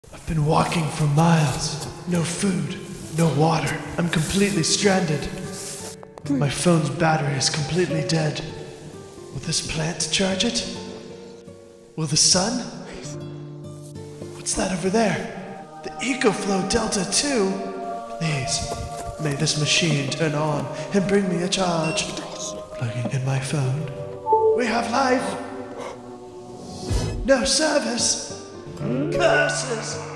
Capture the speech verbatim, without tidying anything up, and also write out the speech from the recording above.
I've been walking for miles. No food, no water. I'm completely stranded. My phone's battery is completely dead. Will this plant charge it? Will the sun? What's that over there? The Ecoflow Delta two? Please, may this machine turn on and bring me a charge. Plugging in my phone. We have life. No service. Curses.